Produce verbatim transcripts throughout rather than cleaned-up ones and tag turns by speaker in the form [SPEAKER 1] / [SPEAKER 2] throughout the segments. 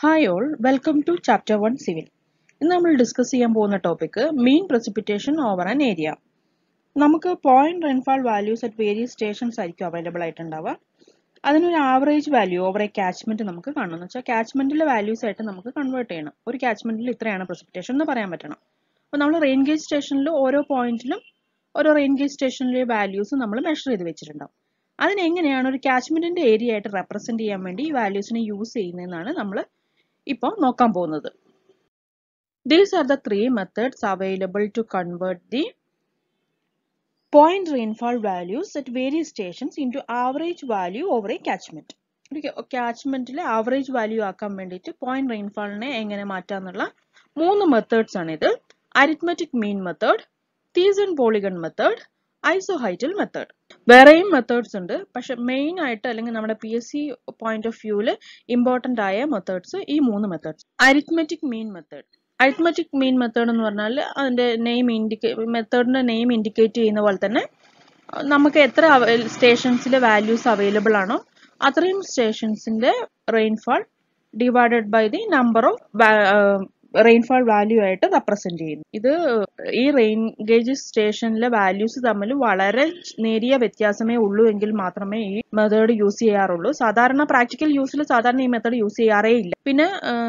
[SPEAKER 1] Hi all, welcome to Chapter one Civil. ഇന്ന് നമ്മൾ discuss ചെയ്യാൻ പോകുന്ന topic mean precipitation over an area. നമുക്ക് point rainfall values at various stations ആയിരിക്കും available ആയിട്ടുണ്ടാവുക. അതിനൊരു average value over a catchment നമുക്ക് കാണണം എന്ന് വെച്ചാൽ കാച്ച്മെന്റിലെ വാല്യൂസ് ആയിട്ട് നമുക്ക് കൺവേർട്ട് ചെയ്യണം. ഒരു കാച്ച്മെന്റിൽ ഇത്രയാണ് precipitation എന്ന് പറയാൻ പറ്റണം. അപ്പോൾ നമ്മൾ റെയിൻ ഗേജ് സ്റ്റേഷനിൽ ഓരോ പോയിന്റിലും ഓരോ റെയിൻ ഗേജ് സ്റ്റേഷനിലെ വാല്യൂസ് നമ്മൾ മെഷർ ചെയ്ത് വെച്ചിട്ടുണ്ടാവും. അതിനെങ്ങനെയാണ് ഒരു കാച്ച്മെന്റിന്റെ ഏരിയ ആയിട്ട് റെപ്രസെന്റ് ചെയ്യാൻ വേണ്ടി ഈ വാല്യൂസിനെ യൂസ് ചെയ്യുന്നതെന്നാണ് നമ്മൾ ഇപ്പോൾ നോക്കാൻ പോകുന്നത്. These are the three methods available to convert the point rainfall values at various stations into average value over a catchment. കാച്ച്മെന്റിലെ ആവറേജ് വാല്യൂ ആക്കാൻ വേണ്ടിയിട്ട് പോയിന്റ് റെയിൻഫാളിനെ എങ്ങനെ മാറ്റാന്നുള്ള മൂന്ന് മെത്തേഡ്സ് ആണ് ഇത്. Arithmetic mean method, Thiessen polygon method, isohyetal method. വേറെയും methods ഉണ്ട്, പക്ഷെ മെയിൻ ആയിട്ട് അല്ലെങ്കിൽ നമ്മുടെ P S C point of വ്യൂവില് ഇമ്പോർട്ടന്റ് ആയ മെത്തേഡ്സ് ഈ മൂന്ന് methods. Arithmetic mean method arithmetic mean method എന്ന് പറഞ്ഞാൽ അതിന്റെ നെയിം ഇൻഡിക്കേ മെത്തേഡിന്റെ നെയിം ഇൻഡിക്കേറ്റ് ചെയ്യുന്ന പോലെ തന്നെ നമുക്ക് എത്ര സ്റ്റേഷൻസിലെ വാല്യൂസ് അവൈലബിൾ ആണോ അത്രയും സ്റ്റേഷൻസിന്റെ rainfall divided by the number of rainfall value ആയിട്ട് റെപ്രസെന്റ് ചെയ്യുന്നു. ഇത് ഈ റെയിൻ ഗേജ് സ്റ്റേഷനിലെ വാല്യൂസ് തമ്മിൽ വളരെ നേരിയ വ്യത്യാസമേ ഉള്ളൂ എങ്കിൽ മാത്രമേ ഈ മെത്തേഡ് യൂസ് ചെയ്യാറുള്ളൂ. സാധാരണ പ്രാക്ടിക്കൽ യൂസിൽ സാധാരണ ഈ മെത്തേഡ് യൂസ് ചെയ്യാറേ ഇല്ല. പിന്നെ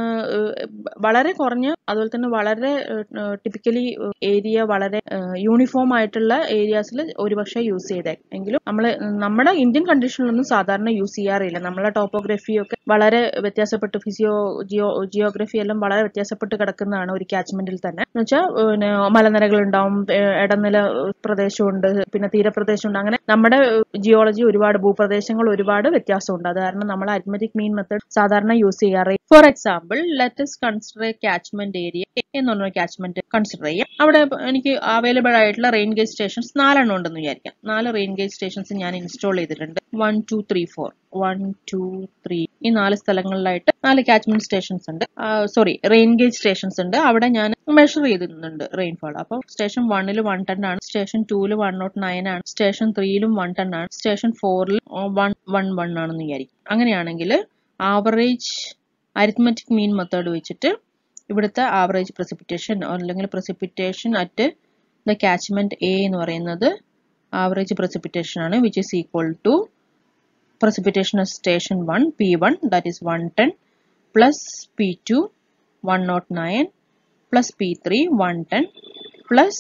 [SPEAKER 1] വളരെ കുറഞ്ഞ അതുപോലെ തന്നെ വളരെ ടിപ്പിക്കലി ഏരിയ വളരെ യൂണിഫോം ആയിട്ടുള്ള ഏരിയാസിൽ ഒരുപക്ഷെ യൂസ് ചെയ്തേ എങ്കിലും നമ്മൾ നമ്മുടെ ഇന്ത്യൻ കണ്ടീഷനിലൊന്നും സാധാരണ യൂസ് ചെയ്യാറില്ല. നമ്മളെ ടോപ്പോഗ്രഫി ഒക്കെ വളരെ വ്യത്യാസപ്പെട്ട് ഫിസിയോ ജിയോ ജിയോഗ്രഫി എല്ലാം വളരെ വ്യത്യാസപ്പെട്ട് കിടക്കുന്നതാണ് ഒരു കാച്ച്മെന്റിൽ തന്നെ. എന്ന് വെച്ചാൽ പിന്നെ മലനിരകൾ ഉണ്ടാവും, ഇടനില പ്രദേശമുണ്ട്, പിന്നെ തീരപ്രദേശമുണ്ട്. അങ്ങനെ നമ്മുടെ ജിയോളജി ഒരുപാട് ഭൂപ്രദേശങ്ങൾ ഒരുപാട് വ്യത്യാസമുണ്ട്. അത് കാരണം നമ്മൾ അരിത്മെറ്റിക് മീൻ മെത്തേഡ് സാധാരണ യൂസ് ചെയ്യാറ്. For example let's consider a catchment area എന്ന് പറഞ്ഞ കാച്ച്മെന്റ് കൺസിഡർ ചെയ്യാം. അവിടെ എനിക്ക് അവൈലബിൾ ആയിട്ടുള്ള റെയിൻ ഗേജ് സ്റ്റേഷൻസ് നാലെണ്ണം ഉണ്ടെന്ന് വിചാരിക്കാം. നാല് റെയിൻ ഗേജ് സ്റ്റേഷൻസ് ഞാൻ ഇൻസ്റ്റാൾ ചെയ്തിട്ടുണ്ട്. One two three four one two three ഈ നാല് സ്ഥലങ്ങളിലായിട്ട് നാല് കാച്ച്മെന്റ് സ്റ്റേഷൻസ് ഉണ്ട്. സോറി റെയിൻ ഗേജ് സ്റ്റേഷൻസ് ഉണ്ട്. അവിടെ ഞാൻ മെഷർ ചെയ്തിട്ടുണ്ട് റെയിൻഫാൾ. അപ്പോൾ സ്റ്റേഷൻ വണ്ണിൽ വൺ ടെൻ ആണ്, സ്റ്റേഷൻ ടൂല് വൺ നോട്ട് നയൻ ആണ്, സ്റ്റേഷൻ ത്രീയിലും വൺ ടെൻ ആണ്, സ്റ്റേഷൻ ഫോറിൽ വൺ വൺ വൺ ആണെന്ന് വിചാരിക്കും. അങ്ങനെയാണെങ്കിൽ ആവറേജ് അരിത്മെറ്റിക് മീൻ മെത്തേഡ് വെച്ചിട്ട് ഇവിടുത്തെ ആവറേജ് precipitation അല്ലെങ്കിൽ precipitation at the catchment A എന്ന് പറയുന്നത് ആവറേജ് precipitation ആണ്, which is equal to precipitation of station one P one that is one ten plus P two one oh nine plus P three one ten plus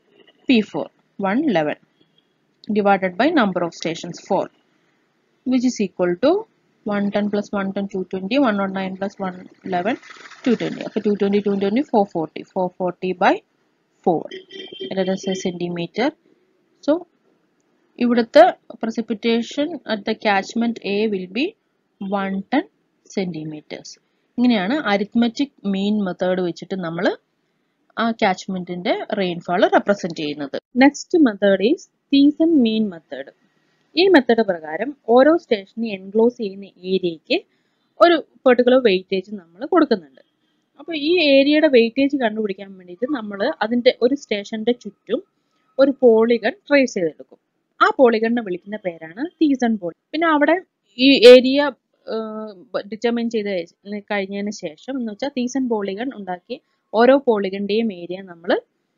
[SPEAKER 1] P four one eleven divided by number of stations four, which is equal to one ten plus one ten two twenty, one oh nine plus one eleven two twenty. Okay, two twenty two twenty four forty, four forty by four. Let us say centimeter. So ഇവിടുത്തെ precipitation at the catchment A will be one ten centimeters. ഇങ്ങനെയാണ് arithmetic mean method വെച്ചിട്ട് നമ്മൾ ആ കാച്ച്മെന്റിന്റെ rainfall represent ചെയ്യുന്നത്. Next method is Thiessen mean method. ഈ മെത്തേഡ് പ്രകാരം ഓരോ സ്റ്റേഷനെ എൻക്ലോസ് ചെയ്യുന്ന ഏരിയയ്ക്ക് ഒരു പെർട്ടിക്കുലർ വെയിറ്റേജ് നമ്മൾ കൊടുക്കുന്നുണ്ട്. അപ്പോൾ ഈ ഏരിയയുടെ വെയിറ്റേജ് കണ്ടുപിടിക്കാൻ വേണ്ടിയിട്ട് നമ്മൾ അതിന്റെ ഒരു സ്റ്റേഷന്റെ ചുറ്റും ഒരു പോളിഗൺ ട്രേസ് ചെയ്തെടുക്കും. ആ പോളിഗണിനെ വിളിക്കുന്ന പേരാണ് സീസൺ പോളി. പിന്നെ അവിടെ ഈ ഏരിയ ഡിറ്റർമിൻ ചെയ്ത് കഴിഞ്ഞതിന് ശേഷം എന്ന് വെച്ചാൽ സീസൺ പോളിഗൺ ഉണ്ടാക്കി ഓരോ പോളിഗണിന്റെയും ഏരിയ നമ്മൾ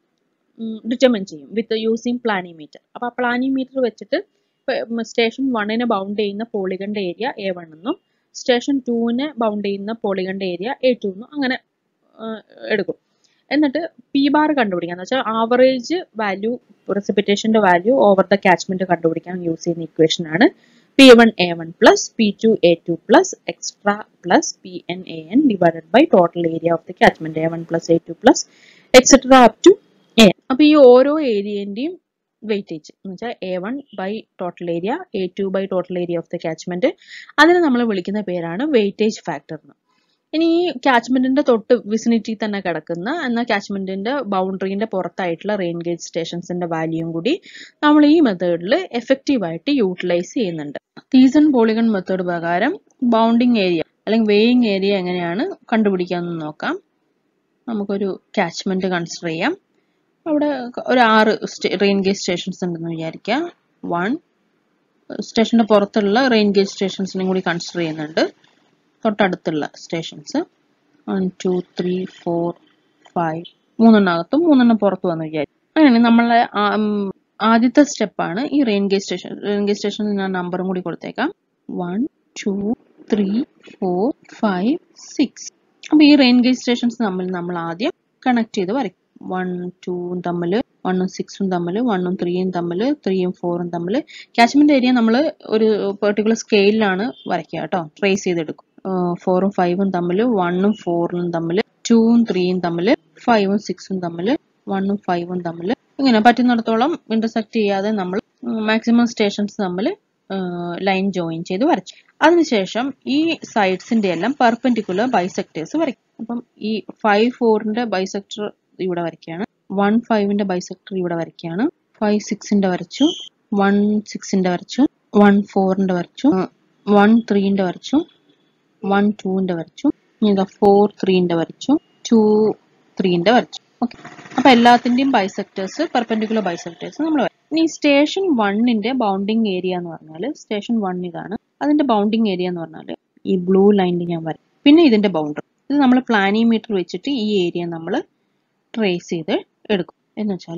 [SPEAKER 1] ഡിറ്റർമിൻ ചെയ്യും വിത്ത് യൂസിങ് പ്ലാനിമീറ്റർ. അപ്പൊ ആ പ്ലാനിമീറ്റർ വെച്ചിട്ട് സ്റ്റേഷൻ വണ്ണിനെ ബൗണ്ട് ചെയ്യുന്ന പോളിഗണിന്റെ ഏരിയ എ വൺ എന്നും സ്റ്റേഷൻ ടൂവിനെ ബൗണ്ട് ചെയ്യുന്ന പോളിഗണിന്റെ ഏരിയ എ ടു എന്നും അങ്ങനെ എടുക്കും. എന്നിട്ട് പി ബാർ കണ്ടുപിടിക്കാൻ എന്ന് വെച്ചാൽ average value precipitation value over the catchment കണ്ടുപിടിക്കാൻ യൂസ് ചെയ്യുന്ന ഇക്വേഷൻ ആണ് P one A one plus P two A two plus extra plus P N A N divided by total area of the catchment A one plus A two plus etcetera up to A. അപ്പൊ ഈ ഓരോ ഏരിയന്റെയും weightage എന്ന് വെച്ചാൽ A one by total area, A two by total area of the catchment, അതിനെ നമ്മൾ വിളിക്കുന്ന പേരാണ് വെയിറ്റേജ് ഫാക്ടർ എന്ന്. ഇനി ഈ കാച്ച്മെന്റിന്റെ തൊട്ട് വിസിനിറ്റി തന്നെ കിടക്കുന്ന എന്നാൽ കാച്ച്മെന്റിന്റെ ബൗണ്ടറിന്റെ പുറത്തായിട്ടുള്ള റെയിൻ ഗേജ് സ്റ്റേഷൻസിന്റെ വാല്യൂയും കൂടി നമ്മൾ ഈ മെത്തേഡിൽ എഫക്റ്റീവ് ആയിട്ട് യൂട്ടിലൈസ് ചെയ്യുന്നുണ്ട്. സീസൺ പോളിഗൺ മെത്തേഡ് പ്രകാരം ബൗണ്ടിങ് ഏരിയ അല്ലെങ്കിൽ വെയിങ് ഏരിയ എങ്ങനെയാണ് കണ്ടുപിടിക്കാമെന്ന് നോക്കാം. നമുക്കൊരു കാച്ച്മെന്റ് കൺസിഡർ ചെയ്യാം. അവിടെ ഒരു ആറ് റെയിൻ ഗേജ് സ്റ്റേഷൻസ് ഉണ്ടെന്ന് വിചാരിക്കാം. വൺ സ്റ്റേഷന്റെ പുറത്തുള്ള റെയിൻ ഗേജ് സ്റ്റേഷൻസിനും കൂടി കൺസിഡർ ചെയ്യുന്നുണ്ട്, തൊട്ടടുത്തുള്ള stations. One two three four five മൂന്നെണ്ണകത്തും മൂന്നെണ്ണം പുറത്ത് വന്ന് വിചാരിക്കും. അങ്ങനെ നമ്മളെ ആദ്യത്തെ സ്റ്റെപ്പാണ് ഈ rain gauge station. Rain gauge സ്റ്റേഷനിൽ ഞാൻ നമ്പറും കൂടി കൊടുത്തേക്കാം. One two three four five six. അപ്പോൾ ഈ റെയിൻ ഗേജ് സ്റ്റേഷൻസ് തമ്മിൽ നമ്മൾ ആദ്യം കണക്ട് ചെയ്ത് വരയ്ക്കും. വൺ ടൂവും തമ്മിൽ, വണ്ണും സിക്സും തമ്മിൽ, വണ്ണും ത്രീയും തമ്മിൽ, ത്രീയും ഫോറും തമ്മിൽ. കാച്ച്മെന്റ് ഏരിയ നമ്മൾ ഒരു പെർട്ടിക്കുലർ സ്കെയിലാണ് വരയ്ക്കുക കേട്ടോ, ട്രേസ് ചെയ്തെടുക്കും. ഫോറും ഫൈവും തമ്മിൽ, വണ്ണും ഫോറും തമ്മിൽ, ടൂവും ത്രീയും തമ്മിൽ, ഫൈവും സിക്സും തമ്മിൽ, വണ്ണും ഫൈവും തമ്മിൽ, ഇങ്ങനെ പറ്റുന്നിടത്തോളം ഇന്റർസെക്ട് ചെയ്യാതെ നമ്മൾ മാക്സിമം സ്റ്റേഷൻസ് തമ്മിൽ ലൈൻ ജോയിൻ ചെയ്ത് വരച്ചു. അതിനുശേഷം ഈ സൈഡ്സിന്റെ എല്ലാം പെർപെൻഡിക്കുലർ ബൈസെക്ടേഴ്സ് വരയ്ക്കും. അപ്പം ഈ ഫൈവ് ഫോറിന്റെ ബൈസെക്ടർ ഇവിടെ വരയ്ക്കുകയാണ്, വൺ ഫൈവിന്റെ ബൈസെക്ടർ ഇവിടെ വരയ്ക്കുകയാണ്, ഫൈവ് സിക്സിന്റെ വരച്ചു, വൺ സിക്സിന്റെ വരച്ചു, വൺ ഫോറിന്റെ വരച്ചു, വൺ ത്രീന്റെ വരച്ചു, വൺ ടൂവിന്റെ വരച്ചു, ഇതാ ഫോർ ത്രീന്റെ വരച്ചു, ടു ത്രീന്റെ വരച്ചു. ഓക്കെ, അപ്പൊ എല്ലാത്തിന്റെയും ബൈസെക്ടേഴ്സ് പെർപെൻഡിക്കുലർ ബൈസെക്ടേഴ്സ് നമ്മൾ വരയ്ക്കും. ഇനി സ്റ്റേഷൻ വണ്ണിന്റെ ബൗണ്ടിങ് ഏരിയ എന്ന് പറഞ്ഞാൽ സ്റ്റേഷൻ വൺ ഇതാണ്, അതിന്റെ ബൗണ്ടിങ് ഏരിയ എന്ന് പറഞ്ഞാൽ ഈ ബ്ലൂ ലൈനിൽ ഞാൻ വരയ്ക്കും. പിന്നെ ഇതിന്റെ ബൗണ്ടറി ഇത് നമ്മൾ പ്ലാനിമീറ്റർ വെച്ചിട്ട് ഈ ഏരിയ നമ്മൾ ട്രേസ് ചെയ്ത് എടുക്കും. എന്ന് വെച്ചാൽ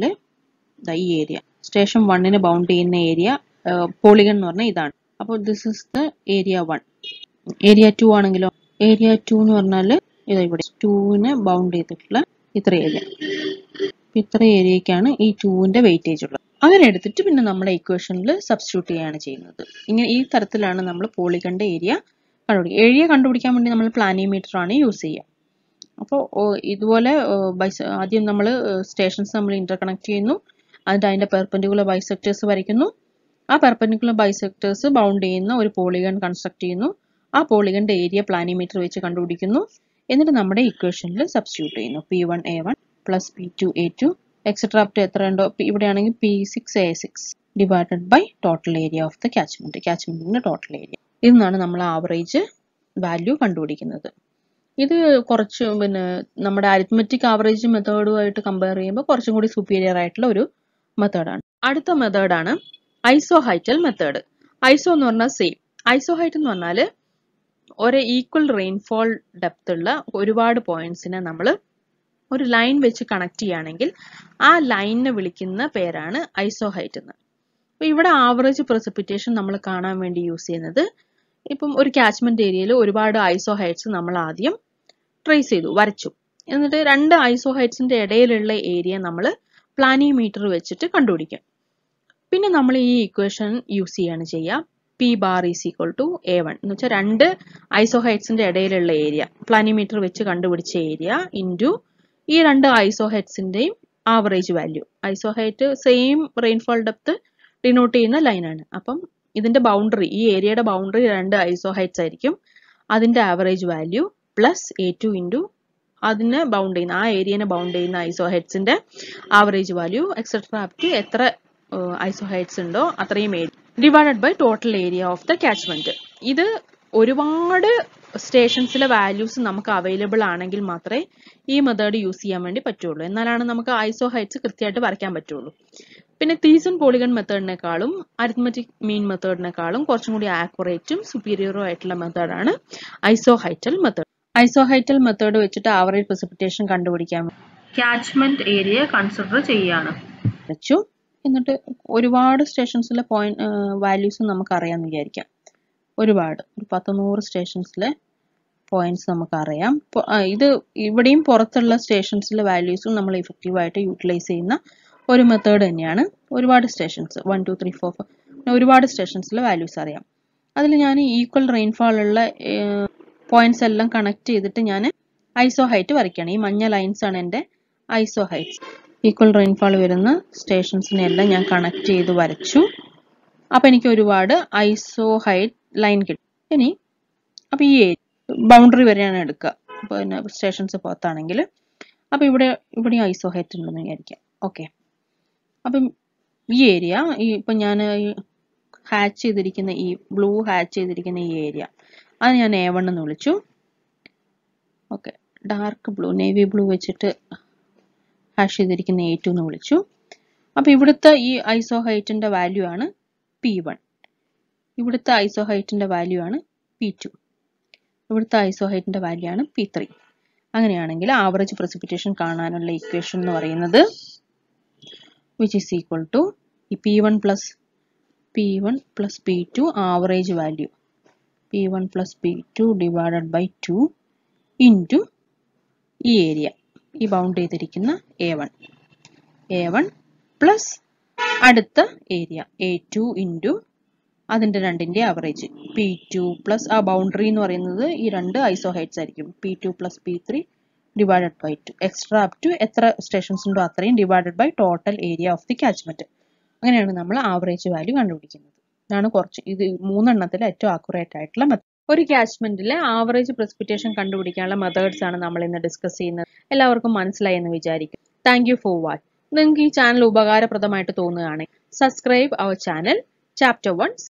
[SPEAKER 1] ഈ ഏരിയ സ്റ്റേഷൻ വണ്ണിന് ബൗണ്ട് ചെയ്യുന്ന ഏരിയ പോളിഗൺ എന്ന് പറഞ്ഞാൽ ഇതാണ്. അപ്പോൾ this is the area one. Area two ആണെങ്കിലോ, ഏരിയ ടു എന്ന് പറഞ്ഞാൽ ഇതാ ഇവിടെ ടൂവിന് ബൗണ്ട് ചെയ്തിട്ടുള്ള ഇത്ര ഏരിയ, ഇത്ര ഏരിയക്കാണ് ഈ ടൂവിന്റെ വെയിറ്റേജ് ഉള്ളത്. അങ്ങനെ എടുത്തിട്ട് പിന്നെ നമ്മുടെ ഇക്വേഷനിൽ സബ്സ്റ്റിറ്റ്യൂട്ട് ചെയ്യാണ് ചെയ്യുന്നത്. ഇങ്ങനെ ഈ തരത്തിലാണ് നമ്മൾ പോളിഗണിന്റെ ഏരിയ കണ്ടുപിടിക്കുക. ഏരിയ കണ്ടുപിടിക്കാൻ വേണ്ടി നമ്മൾ പ്ലാനിമീറ്റർ ആണ് യൂസ് ചെയ്യുക. അപ്പോൾ ഇതുപോലെ ആദ്യം നമ്മൾ സ്റ്റേഷൻസ് നമ്മൾ ഇന്റർ കണക്ട് ചെയ്യുന്നു, അതിന്റെ അതിന്റെ പെർപെൻഡിക്കുലർ ബൈസെക്ടേഴ്സ് വരയ്ക്കുന്നു, ആ പെർപെൻഡിക്കുലർ ബൈസെക്ടേഴ്സ് ബൗണ്ട് ചെയ്യുന്ന ഒരു പോളിഗൺ കൺസ്ട്രക്ട് ചെയ്യുന്നു, ആ പോളിഗണിന്റെ ഏരിയ പ്ലാനിമീറ്റർ വെച്ച് കണ്ടുപിടിക്കുന്നു, എന്നിട്ട് നമ്മുടെ ഇക്വേഷനിൽ സബ്സ്റ്റിറ്റ്യൂട്ട് ചെയ്യുന്നു. P one A one plus P two A two etcetera up to എത്ര ഉണ്ടോ, ഇവിടെയാണെങ്കിൽ P six A six divided by total area of the catchment, കാച്ച്മെന്റിന്റെ ടോട്ടൽ ഏരിയ. ഇന്നാണ് നമ്മൾ ആവറേജ് വാല്യൂ കണ്ടുപിടിക്കുന്നത്. ഇത് കുറച്ച് പിന്നെ നമ്മുടെ അരിത്മെറ്റിക് ആവറേജ് മെത്തേഡുമായിട്ട് കമ്പയർ ചെയ്യുമ്പോൾ കുറച്ചും കൂടി സുപ്പീരിയർ ആയിട്ടുള്ള ഒരു മെത്തേഡാണ്. അടുത്ത മെത്തേഡാണ് ഐസോഹൈറ്റൽ മെത്തേഡ്. ഐസോ എന്ന് പറഞ്ഞാൽ സെയിം, ഐസോഹൈറ്റ് എന്ന് പറഞ്ഞാൽ ഒരു ഈക്വൽ റെയിൻഫോൾ ഡെപ്ത് ഉള്ള ഒരുപാട് പോയിന്റ്സിനെ നമ്മൾ ഒരു ലൈൻ വെച്ച് കണക്ട് ചെയ്യുകയാണെങ്കിൽ ആ ലൈനിനെ വിളിക്കുന്ന പേരാണ് ഐസോഹൈറ്റ് എന്ന്. അപ്പൊ ഇവിടെ ആവറേജ് പ്രസിപ്പിറ്റേഷൻ നമ്മൾ കാണാൻ വേണ്ടി യൂസ് ചെയ്യുന്നത്, ഇപ്പം ഒരു കാച്ച്മെന്റ് ഏരിയയിൽ ഒരുപാട് ഐസോഹൈറ്റ്സ് നമ്മൾ ആദ്യം ട്രേസ് ചെയ്തു, വരച്ചു. എന്നിട്ട് രണ്ട് ഐസോഹൈറ്റ്സിന്റെ ഇടയിലുള്ള ഏരിയ നമ്മൾ പ്ലാനിമീറ്റർ വെച്ചിട്ട് കണ്ടുപിടിക്കും. പിന്നെ നമ്മൾ ഈ ഇക്വേഷൻ യൂസ് ചെയ്യാണ് ചെയ്യുക. P bar is equal to A one എന്ന് വെച്ചാൽ രണ്ട് ഐസോഹൈറ്റ്സിന്റെ ഇടയിലുള്ള ഏരിയ പ്ലാനിമീറ്റർ വെച്ച് കണ്ടുപിടിച്ച ഏരിയ ഇൻറ്റു ഈ രണ്ട് ഐസോഹൈറ്റ്സിന്റെയും average value. Isohyet same rainfall depth denote ചെയ്യുന്ന ലൈനാണ്. അപ്പം ഇതിന്റെ ബൗണ്ടറി, ഈ ഏരിയയുടെ ബൗണ്ടറി രണ്ട് ഐസോഹൈറ്റ്സ് ആയിരിക്കും, അതിന്റെ average value plus A two into അതിനെ ബൗണ്ട് ചെയ്യുന്ന ആ ഏരിയനെ ബൗണ്ട് ചെയ്യുന്ന ഐസോഹൈറ്റ്സിന്റെ average value etcetera up to എത്ര ഐസോഹൈറ്റ്സ് ഉണ്ടോ അത്രയും area divided by total area of the catchment. ഇത് ഒരുപാട് സ്റ്റേഷൻസിലെ വാല്യൂസ് നമുക്ക് അവൈലബിൾ ആണെങ്കിൽ മാത്രമേ ഈ മെത്തേഡ് യൂസ് ചെയ്യാൻ വേണ്ടി പറ്റുള്ളൂ, എന്നാലാണ് നമുക്ക് ഐസോഹൈറ്റ്സ് കൃത്യമായിട്ട് വരയ്ക്കാൻ പറ്റുള്ളൂ. പിന്നെ തീസൺ പോളിഗൺ മെത്തേഡിനെക്കാളും അരിത്മെറ്റിക് മീൻ മെത്തേഡിനെക്കാളും കുറച്ചും കൂടി ആക്യുറേറ്റും സുപ്പീരിയറും ആയിട്ടുള്ള മെത്തേഡാണ് ഐസോഹൈറ്റൽ മെത്തേഡ്. ഐസോഹൈറ്റൽ മെത്തേഡ് വെച്ചിട്ട് ആവറേജ് പ്രസിപ്പിറ്റേഷൻ കണ്ടുപിടിക്കാൻ കാച്ച്മെന്റ് ഏരിയ കൺസിഡർ ചെയ്യാണ് വെച്ചു. എന്നിട്ട് ഒരുപാട് സ്റ്റേഷൻസിലെ പോയിന്റ് വാല്യൂസ് നമുക്ക് അറിയാമെന്ന് വിചാരിക്കാം. ഒരുപാട് ഒരു പത്ത് നൂറ് സ്റ്റേഷൻസിലെ പോയിന്റ്സ് നമുക്കറിയാം. ഇത് ഇവിടെയും പുറത്തുള്ള സ്റ്റേഷൻസിലെ വാല്യൂസും നമ്മൾ ഇഫക്റ്റീവായിട്ട് യൂട്ടിലൈസ് ചെയ്യുന്ന ഒരു മെത്തേഡ് തന്നെയാണ്. ഒരുപാട് stations one two three four four ഒരുപാട് സ്റ്റേഷൻസിലെ വാല്യൂസ് അറിയാം. അതിൽ ഞാൻ ഈക്വൽ റെയിൻഫാൾ ഉള്ള പോയിന്റ്സ് എല്ലാം കണക്ട് ചെയ്തിട്ട് ഞാൻ ഐസോഹൈറ്റ് വരയ്ക്കുകയാണ്. ഈ മഞ്ഞ ലൈൻസ് ആണ് എൻ്റെ ഐസോഹൈറ്റ്സ്. ഈക്വൽ റെയിൻഫാൾ വരുന്ന സ്റ്റേഷൻസിനെല്ലാം ഞാൻ കണക്ട് ചെയ്ത് വരച്ചു. അപ്പം എനിക്ക് ഒരുപാട് ഐസോഹൈറ്റ് ലൈൻ കിട്ടും. ഇനി അപ്പം ഈ ബൗണ്ടറി വരെയാണ് എടുക്കുക. അപ്പോൾ പിന്നെ സ്റ്റേഷൻസ് പുറത്താണെങ്കിൽ അപ്പം ഇവിടെ ഇവിടെ ഐസോഹൈറ്റ് ഉണ്ടെന്ന് വിചാരിക്കാം. ഓക്കെ, അപ്പം ഈ ഏരിയ ഈ ഇപ്പം ഞാൻ ഹാച്ച് ചെയ്തിരിക്കുന്ന ഈ ബ്ലൂ ഹാച്ച് ചെയ്തിരിക്കുന്ന ഈ ഏരിയ അത് ഞാൻ എ വൺ എന്ന് വിളിച്ചു. Okay, dark blue navy blue വെച്ചിട്ട് ഹാഷ് ചെയ്തിരിക്കുന്ന എ ടു എന്ന് വിളിച്ചു. അപ്പം ഇവിടുത്തെ ഈ ഐസോഹൈറ്റിന്റെ വാല്യൂ ആണ് പി വൺ, ഇവിടുത്തെ ഐസോഹൈറ്റിന്റെ വാല്യൂ ആണ് പി ടു, ഇവിടുത്തെ ഐസോഹൈറ്റിന്റെ വാല്യൂ ആണ് പി ത്രീ. അങ്ങനെയാണെങ്കിൽ ആവറേജ് precipitation കാണാനുള്ള ഇക്വേഷൻ എന്ന് പറയുന്നത് which is equal to P one plus P one plus P two average value P one plus P two divided by two into ഈ area ഈ bound ചെയ്തിരിക്കുന്ന A one A one plus അടുത്ത area A two into അതിന്റെ രണ്ടിന്റെ average P two plus ആ boundary എന്ന് പറയുന്നത് ഈ രണ്ട് ഐസോഹൈറ്റ്സ് ആയിരിക്കും P two plus P three divided by two extra up to എത്ര സ്റ്റേഷൻസ് ഉണ്ടോ അത്രയും divided by total area of the catchment. അങ്ങനെയാണ് നമ്മൾ ആവറേജ് വാല്യൂ കണ്ടുപിടിക്കുന്നത്. ഇതാണ് കുറച്ച് ഇത് മൂന്നെണ്ണത്തിൽ ഏറ്റവും ആക്യുറേറ്റ് ആയിട്ടുള്ള മെത്തേഡ്. ഒരു കാച്ച്മെന്റിലെ ആവറേജ് precipitation കണ്ടുപിടിക്കാനുള്ള മെത്തേഡ്സ് ആണ് നമ്മൾ ഇന്ന് ഡിസ്കസ് ചെയ്യുന്നത്. എല്ലാവർക്കും മനസ്സിലായി എന്ന് വിചാരിക്കും. Thank you for watching. നിങ്ങൾക്ക് ഈ ചാനൽ ഉപകാരപ്രദമായിട്ട് തോന്നുകയാണെങ്കിൽ subscribe our channel chapter one